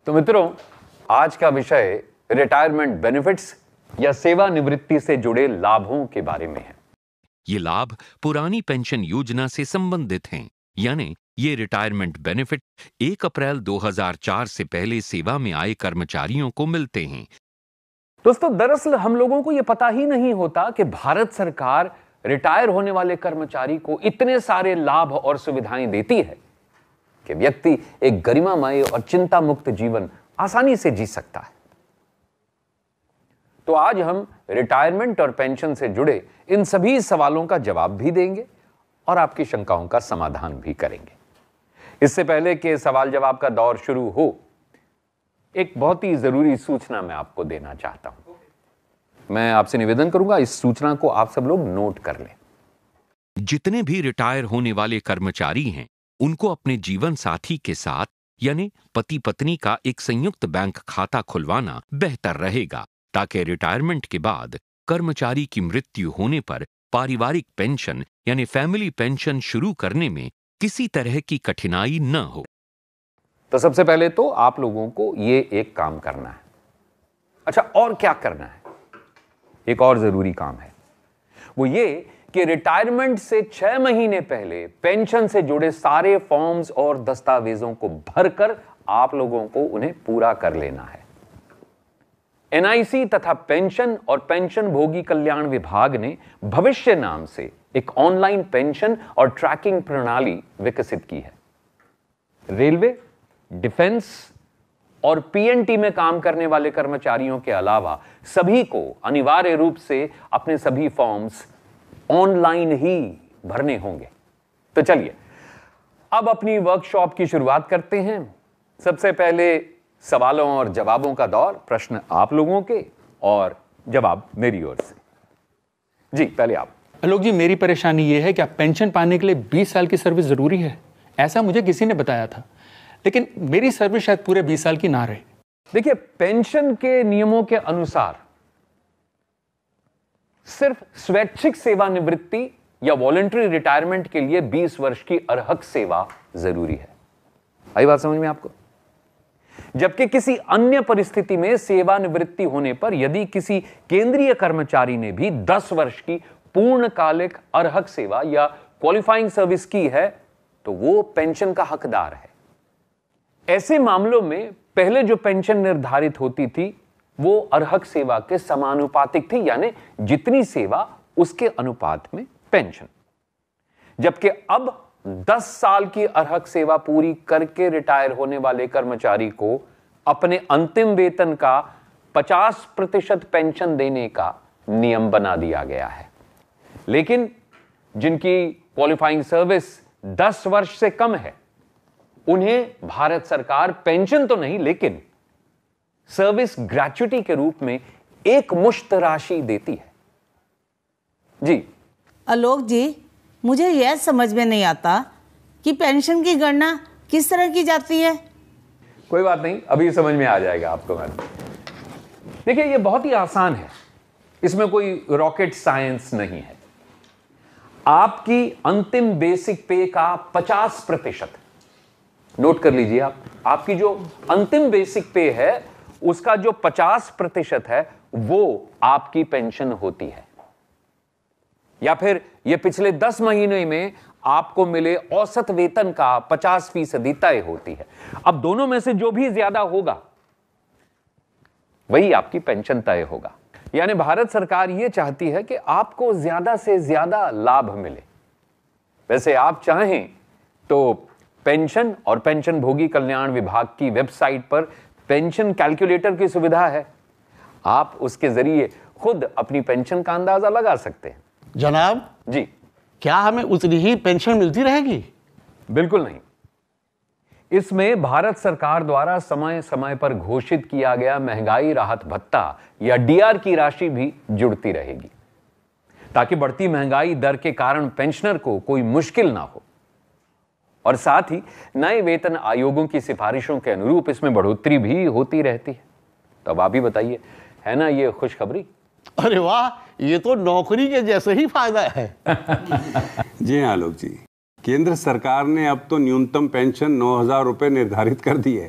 तो मित्रों, आज का विषय रिटायरमेंट बेनिफिट्स या सेवानिवृत्ति से जुड़े लाभों के बारे में है। ये लाभ पुरानी पेंशन योजना से संबंधित हैं, यानी ये रिटायरमेंट बेनिफिट 1 अप्रैल 2004 से पहले सेवा में आए कर्मचारियों को मिलते हैं। दोस्तों, दरअसल हम लोगों को यह पता ही नहीं होता कि भारत सरकार रिटायर होने वाले कर्मचारी को इतने सारे लाभ और सुविधाएं देती है कि व्यक्ति एक गरिमामय और चिंता मुक्त जीवन आसानी से जी सकता है। तो आज हम रिटायरमेंट और पेंशन से जुड़े इन सभी सवालों का जवाब भी देंगे और आपकी शंकाओं का समाधान भी करेंगे। इससे पहले कि सवाल जवाब का दौर शुरू हो, एक बहुत ही जरूरी सूचना मैं आपको देना चाहता हूं। मैं आपसे निवेदन करूंगा, इस सूचना को आप सब लोग नोट कर लें। जितने भी रिटायर होने वाले कर्मचारी हैं, उनको अपने जीवन साथी के साथ यानी पति पत्नी का एक संयुक्त बैंक खाता खुलवाना बेहतर रहेगा, ताकि रिटायरमेंट के बाद कर्मचारी की मृत्यु होने पर पारिवारिक पेंशन यानी फैमिली पेंशन शुरू करने में किसी तरह की कठिनाई न हो। तो सबसे पहले तो आप लोगों को ये एक काम करना है। अच्छा, और क्या करना है? एक और जरूरी काम है, वो ये कि रिटायरमेंट से 6 महीने पहले पेंशन से जुड़े सारे फॉर्म्स और दस्तावेजों को भरकर आप लोगों को उन्हें पूरा कर लेना है। एनआईसी तथा पेंशन और पेंशन भोगी कल्याण विभाग ने भविष्य नाम से एक ऑनलाइन पेंशन और ट्रैकिंग प्रणाली विकसित की है। रेलवे, डिफेंस और पीएनटी में काम करने वाले कर्मचारियों के अलावा सभी को अनिवार्य रूप से अपने सभी फॉर्म्स ऑनलाइन ही भरने होंगे। तो चलिए अब अपनी वर्कशॉप की शुरुआत करते हैं। सबसे पहले सवालों और जवाबों का दौर, प्रश्न आप लोगों के और जवाब मेरी ओर से। जी, पहले आप। आलोक जी, मेरी परेशानी यह है कि पेंशन पाने के लिए 20 साल की सर्विस जरूरी है, ऐसा मुझे किसी ने बताया था, लेकिन मेरी सर्विस शायद पूरे 20 साल की ना रहे। देखिए, पेंशन के नियमों के अनुसार सिर्फ स्वैच्छिक सेवानिवृत्ति या वॉलंटरी रिटायरमेंट के लिए 20 वर्ष की अर्हक सेवा जरूरी है। आई बात समझ में आपको? जबकि किसी अन्य परिस्थिति में सेवानिवृत्ति होने पर यदि किसी केंद्रीय कर्मचारी ने भी 10 वर्ष की पूर्णकालिक अर्हक सेवा या क्वालिफाइंग सर्विस की है तो वो पेंशन का हकदार है। ऐसे मामलों में पहले जो पेंशन निर्धारित होती थी वो अर्हक सेवा के समानुपातिक थी, यानी जितनी सेवा उसके अनुपात में पेंशन। जबकि अब 10 साल की अर्हक सेवा पूरी करके रिटायर होने वाले कर्मचारी को अपने अंतिम वेतन का 50% पेंशन देने का नियम बना दिया गया है। लेकिन जिनकी क्वालिफाइंग सर्विस 10 वर्ष से कम है, उन्हें भारत सरकार पेंशन तो नहीं लेकिन सर्विस ग्रेच्युटी के रूप में एक मुश्त राशि देती है। जी आलोक जी, मुझे यह समझ में नहीं आता कि पेंशन की गणना किस तरह की जाती है। कोई बात नहीं, अभी समझ में आ जाएगा आपको। मैडम देखिए, ये बहुत ही आसान है, इसमें कोई रॉकेट साइंस नहीं है। आपकी अंतिम बेसिक पे का 50%, नोट कर लीजिए आप, आपकी जो अंतिम बेसिक पे है उसका जो 50% है वो आपकी पेंशन होती है, या फिर ये पिछले 10 महीने में आपको मिले औसत वेतन का 50% तय होती है। अब दोनों में से जो भी ज्यादा होगा वही आपकी पेंशन तय होगा। यानी भारत सरकार ये चाहती है कि आपको ज्यादा से ज्यादा लाभ मिले। वैसे आप चाहें तो पेंशन और पेंशन भोगी कल्याण विभाग की वेबसाइट पर पेंशन कैलकुलेटर की सुविधा है, आप उसके जरिए खुद अपनी पेंशन का अंदाजा लगा सकते हैं। जनाब जी, क्या हमें उतनी ही पेंशन मिलती रहेगी? बिल्कुल नहीं। इसमें भारत सरकार द्वारा समय समय पर घोषित किया गया महंगाई राहत भत्ता या डीआर की राशि भी जुड़ती रहेगी, ताकि बढ़ती महंगाई दर के कारण पेंशनर को कोई मुश्किल ना हो। और साथ ही नए वेतन आयोगों की सिफारिशों के अनुरूप इसमें बढ़ोतरी भी होती रहती है। तो अब आप ही बताइए, है ना ये खुशखबरी? अरे वाह, ये तो नौकरी के जैसे ही फायदा है। जी हाँ आलोक जी, केंद्र सरकार ने अब तो न्यूनतम पेंशन 9,000 रुपये निर्धारित कर दी है।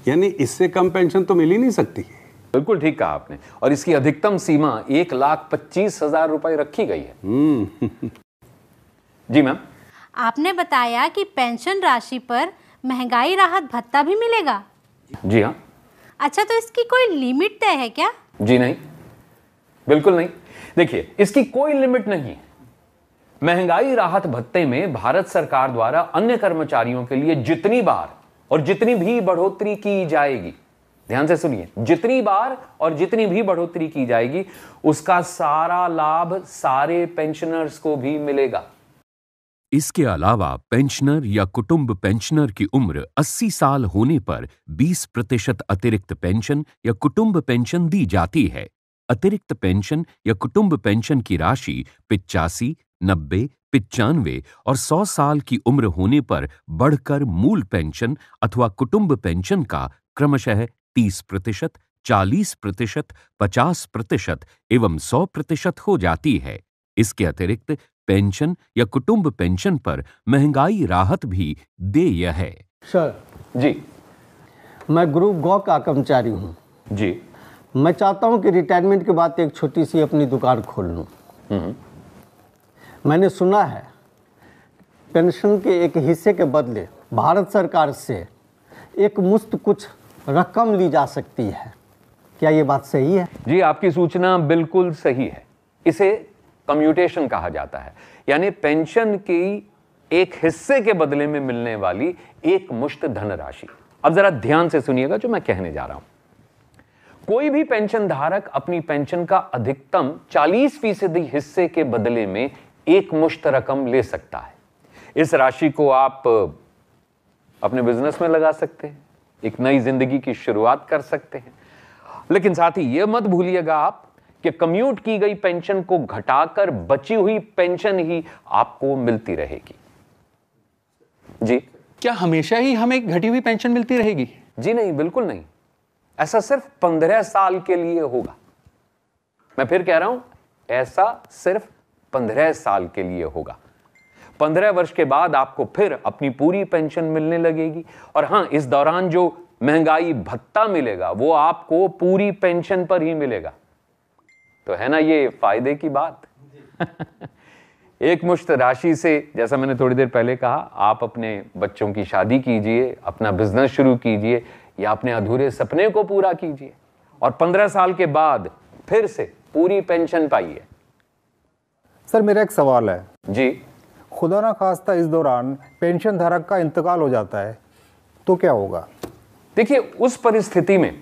यानी इससे कम पेंशन तो मिल ही नहीं सकती। बिल्कुल ठीक कहा आपने, और इसकी अधिकतम सीमा 1,25,000 रुपए रखी गई है। जी मैम। आपने बताया कि पेंशन राशि पर महंगाई राहत भत्ता भी मिलेगा। जी हाँ। अच्छा, तो इसकी कोई लिमिट तय है क्या? जी नहीं, बिल्कुल नहीं। देखिए, इसकी कोई लिमिट नहीं है। महंगाई राहत भत्ते में भारत सरकार द्वारा अन्य कर्मचारियों के लिए जितनी बार और जितनी भी बढ़ोतरी की जाएगी, ध्यान से सुनिए, जितनी बार और जितनी भी बढ़ोतरी की जाएगी उसका सारा लाभ सारे पेंशनर्स को भी मिलेगा। इसके अलावा पेंशनर या कुटुंब पेंशनर की उम्र 80 साल होने पर 20% अतिरिक्त पेंशन या कुटुंब पेंशन दी जाती है। अतिरिक्त पेंशन या कुटुंब पेंशन की राशि 85, 90, 95 और 100 साल की उम्र होने पर बढ़कर मूल पेंशन अथवा कुटुंब पेंशन का क्रमशः 30%, 40%, 50% एवं 100% हो जाती है। इसके अतिरिक्त पेंशन या कुटुंब पेंशन पर महंगाई राहत भी देय है। सर जी। मैं ग्रुप गौ का कर्मचारी हूँ जी। मैं चाहता हूँ कि रिटायरमेंट के बाद एक छोटी सी अपनी दुकान खोल लूँ। मैंने सुना है पेंशन के एक हिस्से के बदले भारत सरकार से एक मुश्त कुछ रकम ली जा सकती है, क्या ये बात सही है? जी, आपकी सूचना बिल्कुल सही है। इसे कम्यूटेशन कहा जाता है, यानी पेंशन की एक हिस्से के बदले में मिलने वाली एक मुश्त धनराशि। अब जरा ध्यान से सुनिएगा जो मैं कहने जा रहा हूं। कोई भी पेंशन धारक अपनी पेंशन का अधिकतम 40% हिस्से के बदले में एक मुश्त रकम ले सकता है। इस राशि को आप अपने बिजनेस में लगा सकते हैं, एक नई जिंदगी की शुरुआत कर सकते हैं। लेकिन साथ ही यह मत भूलिएगा आप कि कम्यूट की गई पेंशन को घटाकर बची हुई पेंशन ही आपको मिलती रहेगी। जी। क्या हमेशा ही हमें घटी हुई पेंशन मिलती रहेगी? जी नहीं, बिल्कुल नहीं। ऐसा सिर्फ 15 साल के लिए होगा। मैं फिर कह रहा हूं, ऐसा सिर्फ 15 साल के लिए होगा। 15 वर्ष के बाद आपको फिर अपनी पूरी पेंशन मिलने लगेगी। और हां, इस दौरान जो महंगाई भत्ता मिलेगा वो आपको पूरी पेंशन पर ही मिलेगा। तो है ना ये फायदे की बात। एक मुश्त राशि से, जैसा मैंने थोड़ी देर पहले कहा, आप अपने बच्चों की शादी कीजिए, अपना बिजनेस शुरू कीजिए या अपने अधूरे सपने को पूरा कीजिए और 15 साल के बाद फिर से पूरी पेंशन पाइए। सर, मेरा एक सवाल है। जी। खुदा ना खास्ता इस दौरान पेंशन धारक का इंतकाल हो जाता है तो क्या होगा? देखिए, उस परिस्थिति में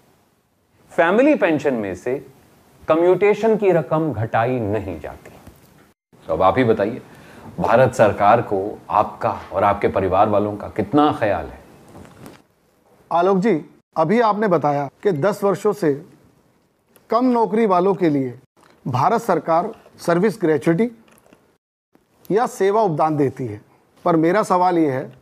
फैमिली पेंशन में से कम्यूटेशन की रकम घटाई नहीं जाती। तो अब आप ही बताइए, भारत सरकार को आपका और आपके परिवार वालों का कितना ख्याल है? आलोक जी, अभी आपने बताया कि 10 वर्षों से कम नौकरी वालों के लिए भारत सरकार सर्विस ग्रेच्युटी या सेवा उपदान देती है, पर मेरा सवाल ये है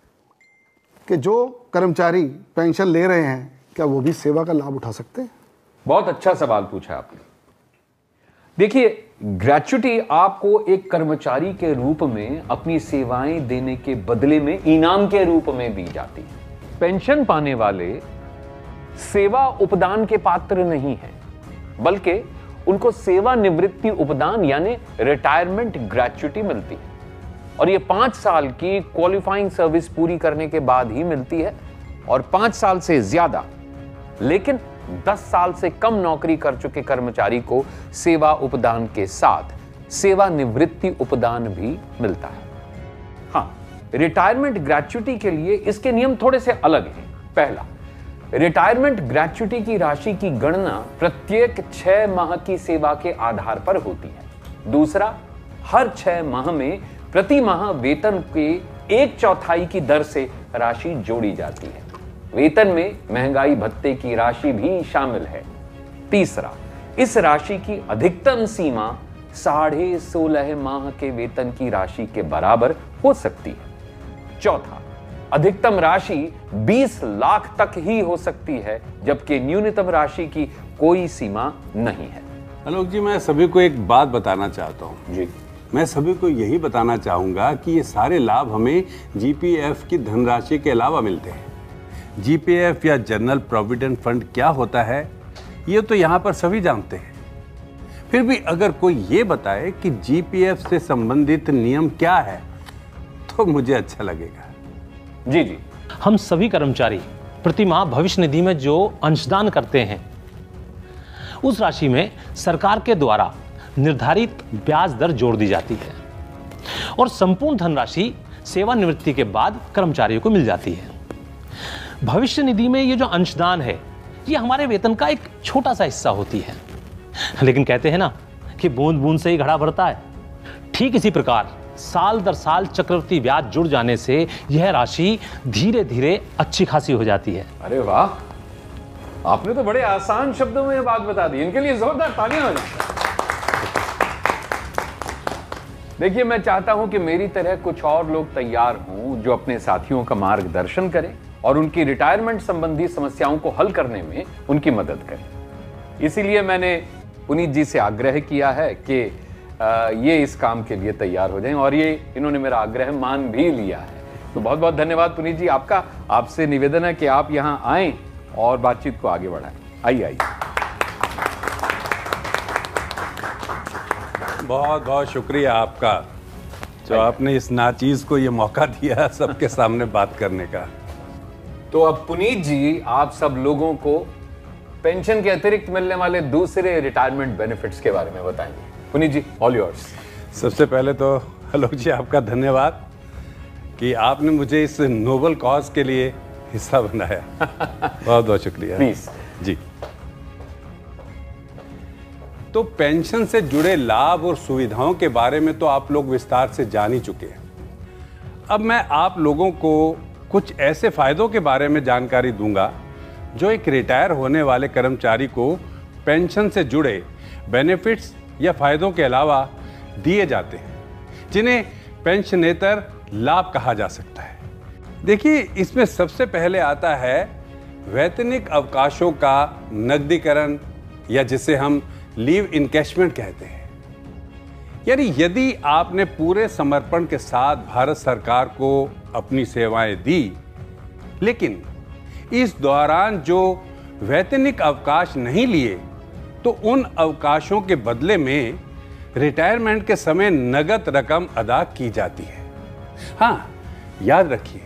कि जो कर्मचारी पेंशन ले रहे हैं क्या वो भी सेवा का लाभ उठा सकते हैं? बहुत अच्छा सवाल पूछा आपने। देखिए, ग्रेच्युटी आपको एक कर्मचारी के रूप में अपनी सेवाएं देने के बदले में इनाम के रूप में दी जाती है। पेंशन पाने वाले सेवा उपदान के पात्र नहीं हैं, बल्कि उनको सेवानिवृत्ति उपदान यानी रिटायरमेंट ग्रेच्युटी मिलती है। और ये 5 साल की क्वालिफाइंग सर्विस पूरी करने के बाद ही मिलती है और 5 साल से ज्यादा लेकिन 10 साल से कम नौकरी कर चुके कर्मचारी को सेवा उपदान के साथ सेवानिवृत्ति उपदान भी मिलता है। हाँ, रिटायरमेंट ग्रेच्युटी के लिए इसके नियम थोड़े से अलग हैं। पहला, रिटायरमेंट ग्रेच्युटी की राशि की गणना प्रत्येक 6 माह की सेवा के आधार पर होती है। दूसरा, हर 6 माह में प्रति माह वेतन के 1/4 की दर से राशि जोड़ी जाती है। वेतन में महंगाई भत्ते की राशि भी शामिल है। तीसरा, इस राशि की अधिकतम सीमा 16.5 माह के वेतन की राशि के बराबर हो सकती है। चौथा, अधिकतम राशि 20 लाख तक ही हो सकती है, जबकि न्यूनतम राशि की कोई सीमा नहीं है। आलोक जी, मैं सभी को एक बात बताना चाहता हूँ। जी। मैं सभी को यही बताना चाहूंगा कि ये सारे लाभ हमें जीपीएफ की धनराशि के अलावा मिलते हैं। जीपीएफ या जनरल प्रोविडेंट फंड क्या होता है ये तो यहाँ पर सभी जानते हैं। फिर भी अगर कोई ये बताए कि जीपीएफ से संबंधित नियम क्या है तो मुझे अच्छा लगेगा। जी जी। हम सभी कर्मचारी प्रति माह भविष्य निधि में जो अंशदान करते हैं उस राशि में सरकार के द्वारा निर्धारित ब्याज दर जोड़ दी जाती है और संपूर्ण धनराशि सेवानिवृत्ति के बाद कर्मचारियों को मिल जाती है। भविष्य निधि में ये जो अंशदान है ये हमारे वेतन का एक छोटा सा हिस्सा होती है, लेकिन कहते हैं ना कि बूंद बूंद से ही घड़ा भरता है। ठीक इसी प्रकार साल दर साल चक्रवृद्धि ब्याज जुड़ जाने से यह राशि धीरे धीरे अच्छी खासी हो जाती है। अरे वाह, आपने तो बड़े आसान शब्दों में यह बात बता दी। इनके लिए जोरदार तालियां हो जाए। देखिए, मैं चाहता हूं कि मेरी तरह कुछ और लोग तैयार हों जो अपने साथियों का मार्गदर्शन करें और उनकी रिटायरमेंट संबंधी समस्याओं को हल करने में उनकी मदद करें। इसीलिए मैंने पुनीत जी से आग्रह किया है कि ये इस काम के लिए तैयार हो जाएं और ये इन्होंने मेरा आग्रह मान भी लिया है। तो बहुत बहुत धन्यवाद पुनीत जी आपका। आपसे निवेदन है कि आप यहाँ आएं और बातचीत को आगे बढ़ाएं। आइए आइए। बहुत बहुत शुक्रिया आपका जो आपने इस नाचीज को ये मौका दिया सबके सामने बात करने का। तो अब पुनीत जी आप सब लोगों को पेंशन के अतिरिक्त मिलने वाले दूसरे रिटायरमेंट बेनिफिट्स के बारे में बताएंगे। Puneet ji, all yours. सबसे पहले तो आलोक जी आपका धन्यवाद कि आपने मुझे इस नोबल कॉज के लिए हिस्सा बनाया। बहुत बहुत शुक्रिया। प्लीज जी। तो पेंशन से जुड़े लाभ और सुविधाओं के बारे में तो आप लोग विस्तार से जान ही चुके हैं। अब मैं आप लोगों को कुछ ऐसे फायदों के बारे में जानकारी दूंगा जो एक रिटायर होने वाले कर्मचारी को पेंशन से जुड़े बेनिफिट्स या फायदों के अलावा दिए जाते हैं, जिन्हें पेंशनेतर लाभ कहा जा सकता है। देखिए, इसमें सबसे पहले आता है वैतनिक अवकाशों का नकदीकरण या जिसे हम लीव इनकैशमेंट कहते हैं। यानी यदि आपने पूरे समर्पण के साथ भारत सरकार को अपनी सेवाएं दी, लेकिन इस दौरान जो वैतनिक अवकाश नहीं लिए, तो उन अवकाशों के बदले में रिटायरमेंट के समय नगद रकम अदा की जाती है। हाँ, याद रखिए,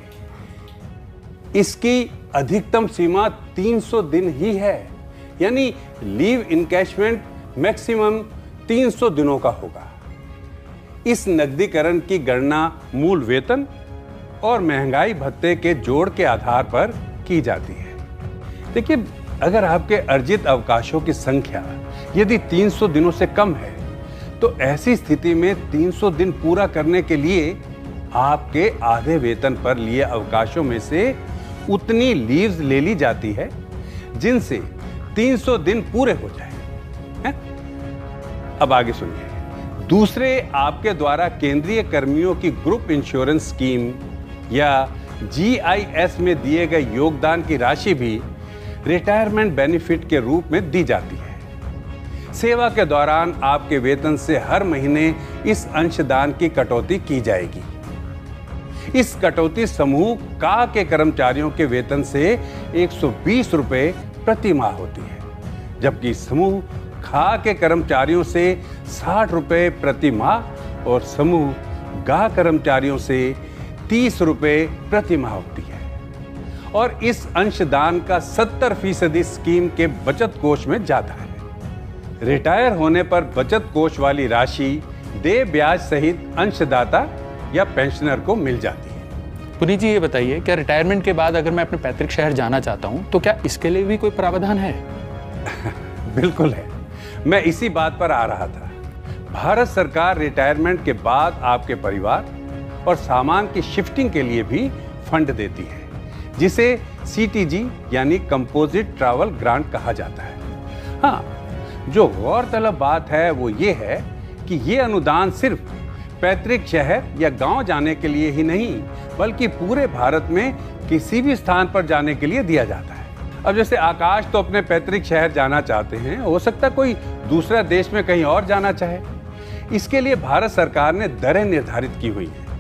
इसकी अधिकतम सीमा 300 दिन ही है। यानी लीव इनकैशमेंट मैक्सिमम 300 दिनों का होगा। इस नकदीकरण की गणना मूल वेतन और महंगाई भत्ते के जोड़ के आधार पर की जाती है। देखिए, अगर आपके अर्जित अवकाशों की संख्या यदि 300 दिनों से कम है, तो ऐसी स्थिति में 300 दिन पूरा करने के लिए आपके आधे वेतन पर लिए अवकाशों में से उतनी लीव्स ले ली जाती है जिनसे 300 दिन पूरे हो जाए। अब आगे सुनिए। दूसरे, आपके द्वारा केंद्रीय कर्मियों की ग्रुप इंश्योरेंस स्कीम या GIS में दिए गए योगदान की राशि भी रिटायरमेंट बेनिफिट के रूप में दी जाती है। सेवा के दौरान आपके वेतन से हर महीने इस अंशदान की कटौती की जाएगी। इस कटौती समूह का के कर्मचारियों के वेतन से 120 रुपए प्रति माह होती है, जबकि समूह खा के कर्मचारियों से 60 रुपए प्रति माह और समूह गा कर्मचारियों से 30 रुपए प्रति माह होती है। और इस अंशदान का 70% स्कीम के बचत कोष में जाता है। रिटायर होने पर बचत कोष वाली राशि देय ब्याज सहित अंशदाता या पेंशनर को मिल जाती है। पुनीत जी, ये बताइए, क्या रिटायरमेंट के बाद अगर मैं अपने पैतृक शहर जाना चाहता हूं तो क्या इसके लिए भी कोई प्रावधान है? बिल्कुल है, मैं इसी बात पर आ रहा था। भारत सरकार रिटायरमेंट के बाद आपके परिवार और सामान की शिफ्टिंग के लिए भी फंड देती है, जिसे CTG यानी कंपोजिट ट्रैवल ग्रांट कहा जाता है। हाँ, जो गौरतलब बात है वो ये है कि ये अनुदान सिर्फ पैतृक शहर या गांव जाने के लिए ही नहीं, बल्कि पूरे भारत में किसी भी स्थान पर जाने के लिए दिया जाता है। अब जैसे आकाश तो अपने पैतृक शहर जाना चाहते हैं, हो सकता है कोई दूसरा देश में कहीं और जाना चाहे। इसके लिए भारत सरकार ने दरें निर्धारित की हुई है।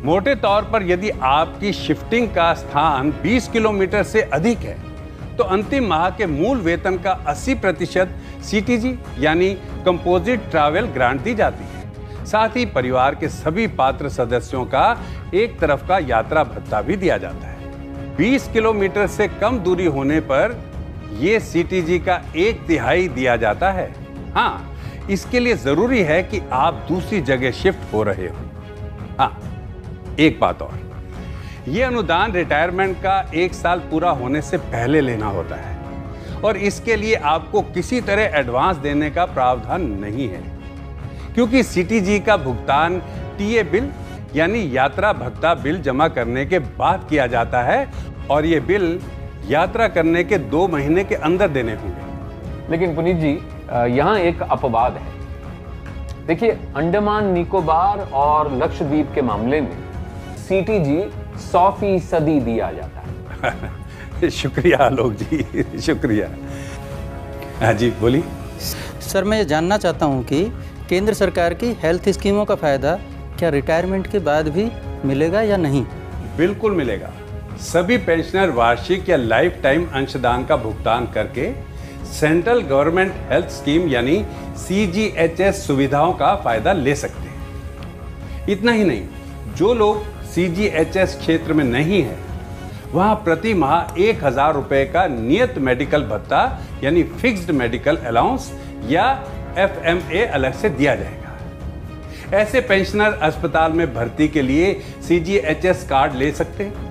मोटे तौर पर यदि आपकी शिफ्टिंग का स्थान 20 किलोमीटर से अधिक है तो अंतिम माह के मूल वेतन का 80% CTG यानी कंपोजिट ट्रैवल ग्रांट दी जाती है। साथ ही परिवार के सभी पात्र सदस्यों का एक तरफ का यात्रा भत्ता भी दिया जाता है। 20 किलोमीटर से कम दूरी होने पर यह CTG का 1/3 दिया जाता है। हाँ, इसके लिए जरूरी है कि आप दूसरी जगह शिफ्ट हो रहे हो। हाँ, एक बात और, यह अनुदान रिटायरमेंट का 1 साल पूरा होने से पहले लेना होता है और इसके लिए आपको किसी तरह एडवांस देने का प्रावधान नहीं है, क्योंकि CTG का भुगतान TA बिल यानी यात्रा भत्ता बिल जमा करने के बाद किया जाता है और यह बिल यात्रा करने के 2 महीने के अंदर देने होंगे। लेकिन पुनीत जी, यहाँ एक अपवाद है। देखिए, अंडमान निकोबार और लक्षद्वीप के मामले में CTG 100% दिया जाता है। शुक्रिया आलोक जी, शुक्रिया। हाँ जी, बोलिए। सर, मैं ये जानना चाहता हूँ कि केंद्र सरकार की हेल्थ स्कीमों का फायदा क्या रिटायरमेंट के बाद भी मिलेगा या नहीं? बिल्कुल मिलेगा। सभी पेंशनर वार्षिक या लाइफ टाइम अंशदान का भुगतान करके सेंट्रल गवर्नमेंट हेल्थ स्कीम यानी CGHS सुविधाओं का फायदा ले सकते हैं। इतना ही नहीं, जो लोग CGHS क्षेत्र में नहीं है वहां प्रति माह 1000 रुपए का नियत मेडिकल भत्ता यानी फिक्स्ड मेडिकल अलाउंस या FMA अलग से दिया जाएगा। ऐसे पेंशनर अस्पताल में भर्ती के लिए CGHS कार्ड ले सकते हैं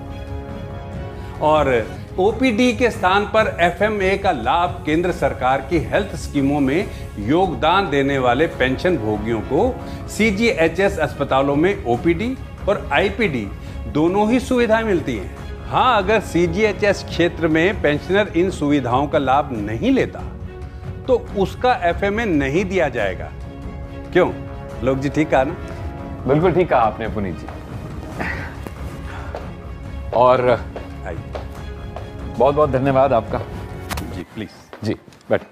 और OPD के स्थान पर FMA का लाभ केंद्र सरकार की हेल्थ स्कीमों में योगदान देने वाले पेंशन भोगियों को CGHS अस्पतालों में OPD और IPD दोनों ही सुविधाएं मिलती हैं। हाँ, अगर CGHS क्षेत्र में पेंशनर इन सुविधाओं का लाभ नहीं लेता तो उसका FMA नहीं दिया जाएगा। क्यों लोग जी, ठीक कहा ना? बिल्कुल ठीक कहा आपने पुनीत जी। और बहुत बहुत धन्यवाद आपका। जी प्लीज जी बैठे।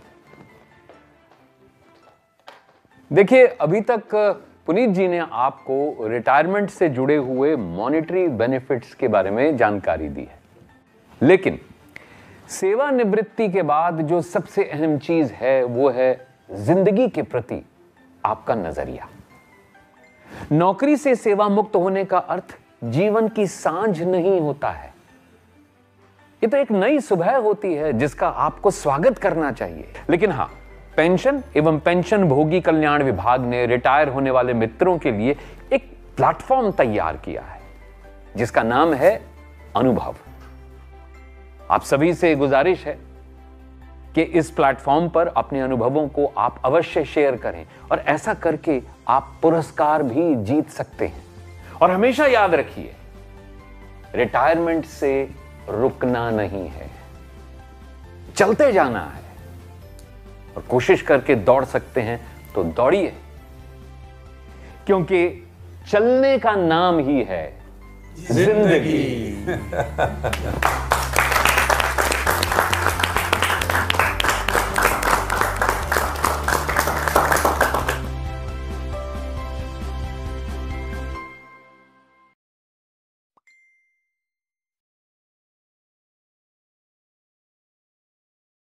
देखिए, अभी तक पुनीत जी ने आपको रिटायरमेंट से जुड़े हुए मॉनेटरी बेनिफिट्स के बारे में जानकारी दी है, लेकिन सेवानिवृत्ति के बाद जो सबसे अहम चीज है वो है जिंदगी के प्रति आपका नजरिया। नौकरी से सेवा मुक्त होने का अर्थ जीवन की सांझ नहीं होता है। ये तो एक नई सुबह होती है जिसका आपको स्वागत करना चाहिए। लेकिन हां, पेंशन एवं पेंशन भोगी कल्याण विभाग ने रिटायर होने वाले मित्रों के लिए एक प्लेटफॉर्म तैयार किया है जिसका नाम है अनुभव। आप सभी से गुजारिश है कि इस प्लेटफॉर्म पर अपने अनुभवों को आप अवश्य शेयर करें और ऐसा करके आप पुरस्कार भी जीत सकते हैं। और हमेशा याद रखिए, रिटायरमेंट से रुकना नहीं है, चलते जाना है। और कोशिश करके दौड़ सकते हैं तो दौड़िए, क्योंकि चलने का नाम ही है जिंदगी।